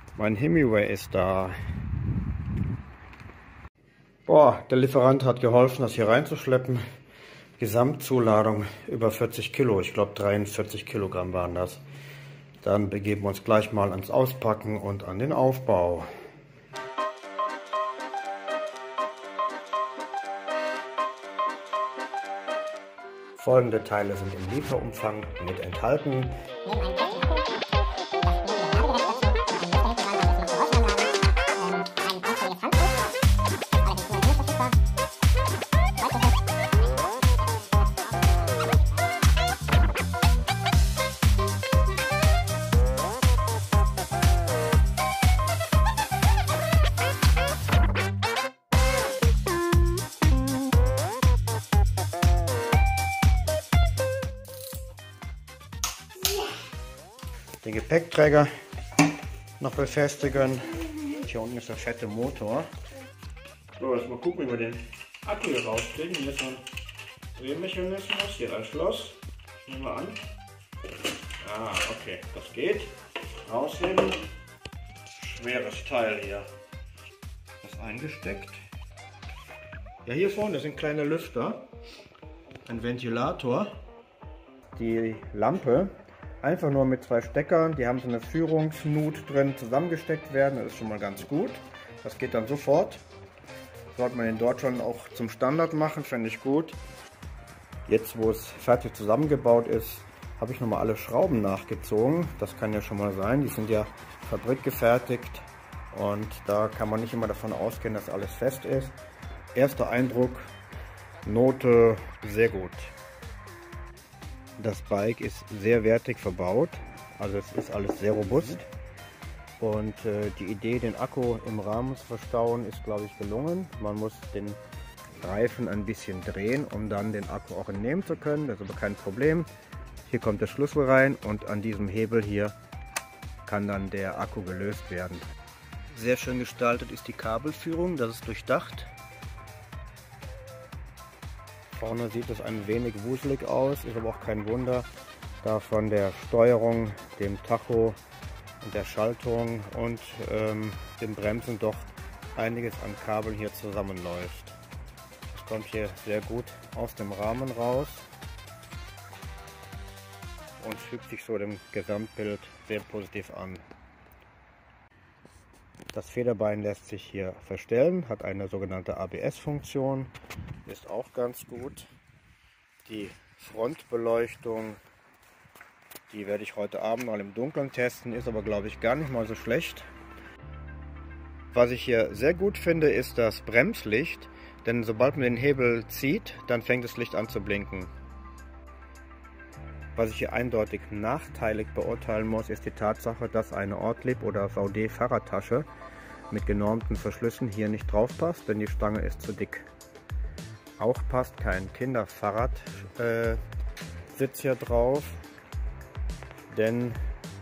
Mein Hemiway ist da. Boah, der Lieferant hat geholfen, das hier reinzuschleppen. Gesamtzuladung über 40 Kilo. Ich glaube 43 Kilogramm waren das. Dann begeben wir uns gleich mal ans Auspacken und an den Aufbau. Folgende Teile sind im Lieferumfang mit enthalten. Den Gepäckträger noch befestigen. Hier unten ist der fette Motor. So, jetzt mal gucken, wie wir den Akku hier rauskriegen. Hier ist ein Drehmechanismus, hier ein Schloss. Nehmen wir an. Ah, okay, das geht. Rausheben. Schweres Teil hier. Das eingesteckt. Ja, hier vorne sind kleine Lüfter. Ein Ventilator. Die Lampe. Einfach nur mit 2 Steckern, die haben so eine Führungsnut drin, zusammengesteckt werden, das ist schon mal ganz gut. Das geht dann sofort. Sollte man in Deutschland auch zum Standard machen, finde ich gut. Jetzt, wo es fertig zusammengebaut ist, habe ich nochmal alle Schrauben nachgezogen. Das kann ja schon mal sein, die sind ja fabrikgefertigt und da kann man nicht immer davon ausgehen, dass alles fest ist. Erster Eindruck, Note sehr gut. Das Bike ist sehr wertig verbaut, also es ist alles sehr robust und die Idee, den Akku im Rahmen zu verstauen, ist, glaube ich, gelungen. Man muss den Reifen ein bisschen drehen, um dann den Akku auch entnehmen zu können, das ist aber kein Problem. Hier kommt der Schlüssel rein und an diesem Hebel hier kann dann der Akku gelöst werden. Sehr schön gestaltet ist die Kabelführung, das ist durchdacht. Vorne sieht es ein wenig wuselig aus, ist aber auch kein Wunder, da von der Steuerung, dem Tacho und der Schaltung und den Bremsen doch einiges an Kabeln hier zusammenläuft. Das kommt hier sehr gut aus dem Rahmen raus und fügt sich so dem Gesamtbild sehr positiv an. Das Federbein lässt sich hier verstellen, hat eine sogenannte ABS-Funktion, ist auch ganz gut. Die Frontbeleuchtung, die werde ich heute Abend mal im Dunkeln testen, ist aber, glaube ich, gar nicht mal so schlecht. Was ich hier sehr gut finde, ist das Bremslicht, denn sobald man den Hebel zieht, dann fängt das Licht an zu blinken. Was ich hier eindeutig nachteilig beurteilen muss, ist die Tatsache, dass eine Ortlieb oder VD Fahrradtasche mit genormten Verschlüssen hier nicht drauf passt, denn die Stange ist zu dick. Auch passt kein Kinderfahrradsitz hier drauf, denn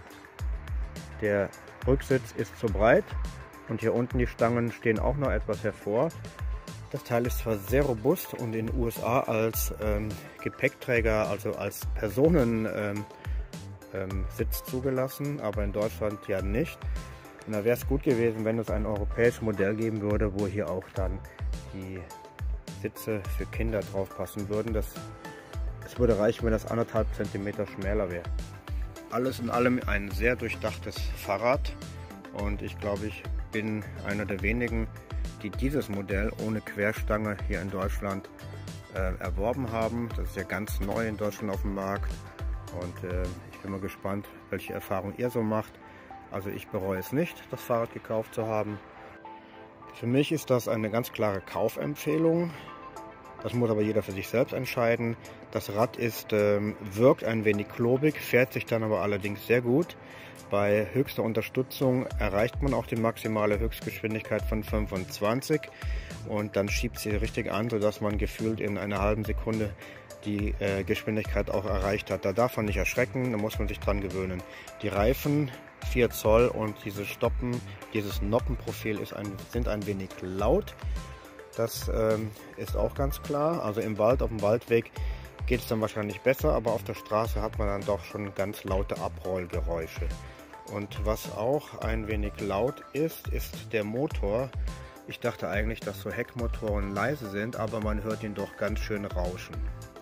der Rücksitz ist zu breit und hier unten die Stangen stehen auch noch etwas hervor. Das Teil ist zwar sehr robust und in den USA als Gepäckträger, also als Personensitz zugelassen, aber in Deutschland ja nicht. Und da wäre es gut gewesen, wenn es ein europäisches Modell geben würde, wo hier auch dann die Sitze für Kinder drauf passen würden. Es würde reichen, wenn das 1,5 cm schmäler wäre. Alles in allem ein sehr durchdachtes Fahrrad und ich glaube, ich bin einer der wenigen, die dieses Modell ohne Querstange hier in Deutschland erworben haben. Das ist ja ganz neu in Deutschland auf dem Markt und ich bin mal gespannt, welche Erfahrung ihr so macht. Also ich bereue es nicht, das Fahrrad gekauft zu haben. Für mich ist das eine ganz klare Kaufempfehlung. Das muss aber jeder für sich selbst entscheiden. Das Rad wirkt ein wenig klobig, fährt sich dann aber allerdings sehr gut. Bei höchster Unterstützung erreicht man auch die maximale Höchstgeschwindigkeit von 25 und dann schiebt sie richtig an, sodass man gefühlt in einer halben Sekunde die Geschwindigkeit auch erreicht hat. Da darf man nicht erschrecken, da muss man sich dran gewöhnen. Die Reifen 4 Zoll und dieses Noppenprofil sind ein wenig laut. Das ist auch ganz klar. Also im Wald, auf dem Waldweg geht es dann wahrscheinlich besser, aber auf der Straße hat man dann doch schon ganz laute Abrollgeräusche. Und was auch ein wenig laut ist, ist der Motor. Ich dachte eigentlich, dass so Heckmotoren leise sind, aber man hört ihn doch ganz schön rauschen.